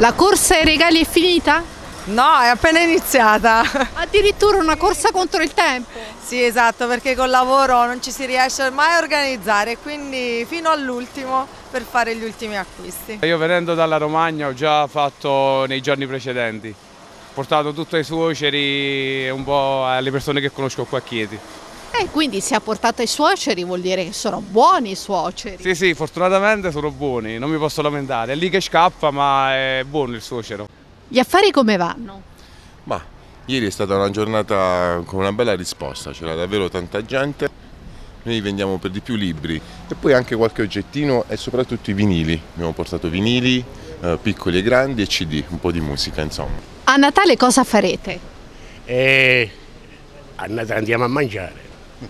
La corsa ai regali è finita? No, è appena iniziata. Addirittura una corsa contro il tempo? Sì, esatto, perché col lavoro non ci si riesce mai a organizzare, quindi fino all'ultimo per fare gli ultimi acquisti. Io venendo dalla Romagna ho già fatto nei giorni precedenti, ho portato tutto ai suoceri e un po' alle persone che conosco qua a Chieti. Quindi se ha portato i suoceri vuol dire che sono buoni i suoceri. Sì, fortunatamente sono buoni, non mi posso lamentare, è lì che scappa ma è buono il suocero. Gli affari come vanno? Ma ieri è stata una giornata con una bella risposta, c'era davvero tanta gente, noi vendiamo per di più libri e poi anche qualche oggettino e soprattutto i vinili, abbiamo portato vinili piccoli e grandi e CD, un po' di musica insomma. A Natale cosa farete? A Natale andiamo a mangiare.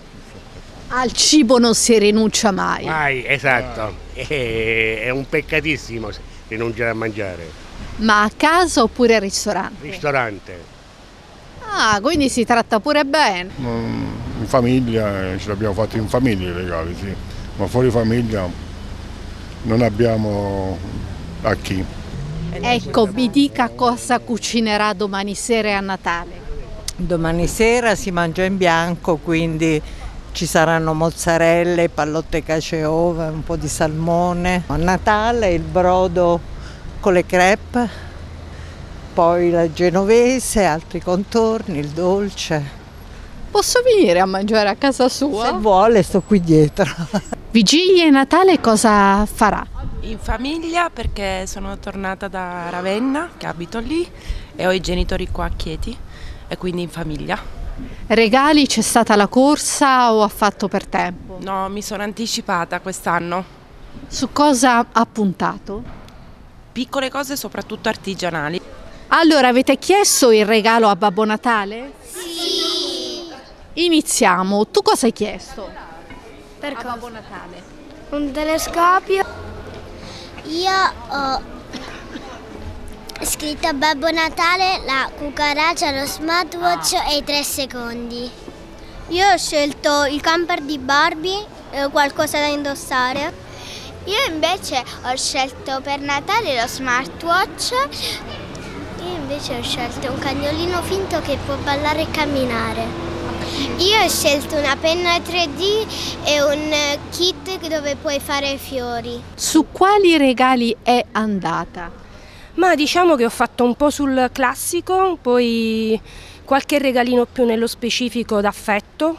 Al cibo non si rinuncia mai. Esatto, è un peccatissimo rinunciare a mangiare. Ma a casa oppure al ristorante? Ristorante. Ah, quindi si tratta pure bene. In famiglia, ce l'abbiamo fatto in famiglia i regali, sì. Ma fuori famiglia non abbiamo a chi. Ecco, mi dica cosa cucinerà domani sera e a Natale. Domani sera si mangia in bianco, quindi ci saranno mozzarelle, pallotte cacio e uova, un po' di salmone. A Natale il brodo con le crepe, poi la genovese, altri contorni, il dolce. Posso venire a mangiare a casa sua? Se vuole sto qui dietro. Vigilia e Natale cosa farà? In famiglia perché sono tornata da Ravenna, che abito lì, e ho i genitori qua a Chieti e quindi in famiglia. Regali, c'è stata la corsa o ha fatto per tempo? No, mi sono anticipata quest'anno. Su cosa ha puntato? Piccole cose, soprattutto artigianali. Allora, avete chiesto il regalo a Babbo Natale? Sì! Iniziamo. Tu cosa hai chiesto? Per a Babbo Natale? un telescopio. Io ho scritto a Babbo Natale la cucaraccia, lo smartwatch e i 3 secondi. Io ho scelto il camper di Barbie, qualcosa da indossare. Io invece ho scelto per Natale lo smartwatch. Io invece ho scelto un cagnolino finto che può ballare e camminare. Io ho scelto una penna 3D e un kit dove puoi fare fiori. Su quali regali è andata? Ma diciamo che ho fatto un po' sul classico, poi qualche regalino più nello specifico d'affetto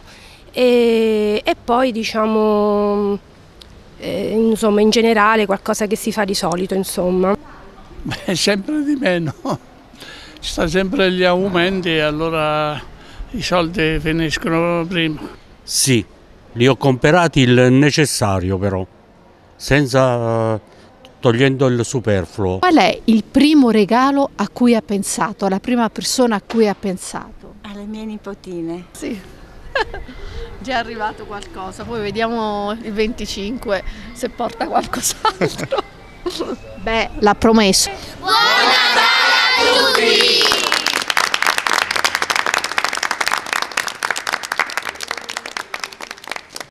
e poi diciamo insomma in generale qualcosa che si fa di solito insomma. Beh, sempre di meno, ci sta sempre gli aumenti e allora i soldi finiscono prima. Sì, li ho comprati il necessario però, senza togliendo il superfluo. Qual è il primo regalo a cui ha pensato, la prima persona a cui ha pensato? Alle mie nipotine. Sì, già è arrivato qualcosa, poi vediamo il 25 se porta qualcos'altro. Beh, l'ha promesso. Buon Natale a tutti!